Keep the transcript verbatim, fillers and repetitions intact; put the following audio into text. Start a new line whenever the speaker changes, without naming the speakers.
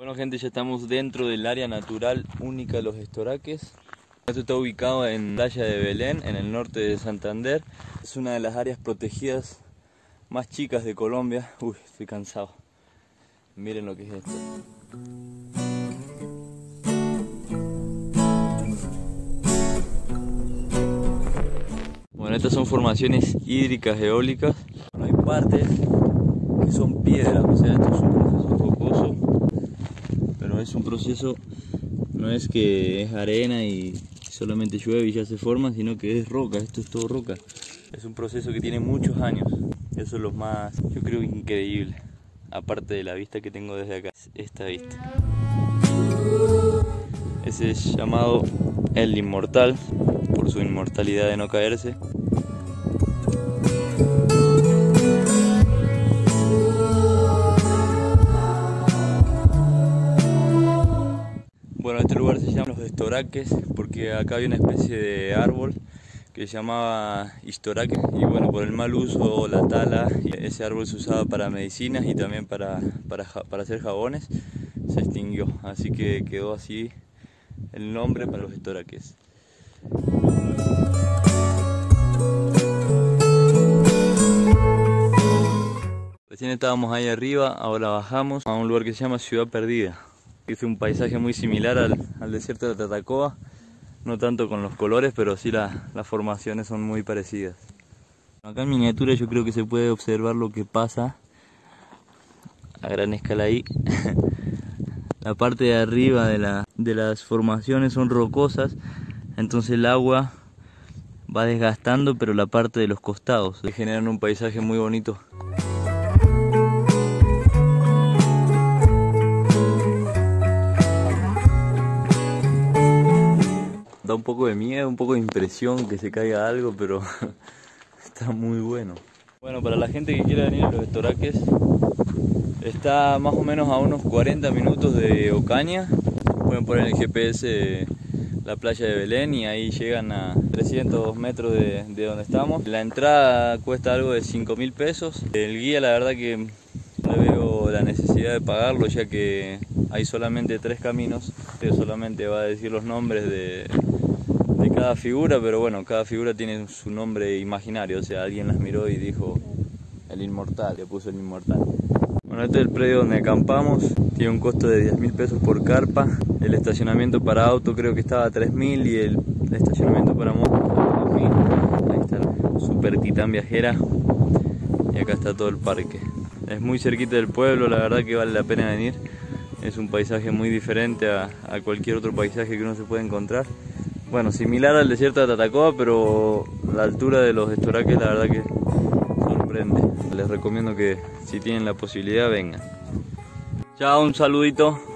Bueno gente, ya estamos dentro del área natural única de los estoraques. Esto está ubicado en Playa de Belén, en el norte de Santander. Es una de las áreas protegidas más chicas de Colombia. Uy, estoy cansado. Miren lo que es esto. Bueno, estas son formaciones hídricas eólicas. Bueno, hay partes que son piedras, o sea, esto es un proceso rocoso, pero es un proceso, no es que es arena y solamente llueve y ya se forma, sino que es roca, esto es todo roca. Es un proceso que tiene muchos años, eso es lo más, yo creo, increíble, aparte de la vista que tengo desde acá, esta vista. Ese es llamado el inmortal, por su inmortalidad de no caerse. Bueno, este lugar se llama Los Estoraques porque acá había una especie de árbol que se llamaba Istoraque y bueno, por el mal uso o la tala, ese árbol se usaba para medicinas y también para, para, para hacer jabones, se extinguió, así que quedó así el nombre para Los Estoraques. Recién estábamos ahí arriba, ahora bajamos a un lugar que se llama Ciudad Perdida. Es un paisaje muy similar al, al desierto de Tatacoa, no tanto con los colores, pero sí la, las formaciones son muy parecidas. Acá en miniatura yo creo que se puede observar lo que pasa a gran escala ahí. La parte de arriba de, la, de las formaciones son rocosas, entonces el agua va desgastando, pero la parte de los costados generan un paisaje muy bonito. Da un poco de miedo, un poco de impresión que se caiga algo, pero está muy bueno. Bueno, para la gente que quiera venir a Los Estoraques, está más o menos a unos cuarenta minutos de Ocaña. Pueden poner en el G P S la playa de Belén y ahí llegan a trescientos metros de, de donde estamos. La entrada cuesta algo de cinco mil pesos. El guía, la verdad que no le veo la necesidad de pagarlo, ya que hay solamente tres caminos. Él solamente va a decir los nombres de, de cada figura, pero bueno, cada figura tiene su nombre imaginario, o sea, alguien las miró y dijo el inmortal, le puso el inmortal. Bueno, este es el predio donde acampamos, tiene un costo de diez mil pesos por carpa, el estacionamiento para auto creo que estaba a tres mil y el, el estacionamiento para moto a dos mil. Ahí está la super titán viajera y acá está todo el parque. Es muy cerquita del pueblo, la verdad que vale la pena venir. Es un paisaje muy diferente a, a cualquier otro paisaje que uno se puede encontrar. Bueno, similar al desierto de Tatacoa, pero la altura de Los Estoraques la verdad que sorprende. Les recomiendo que si tienen la posibilidad vengan. Chao, un saludito.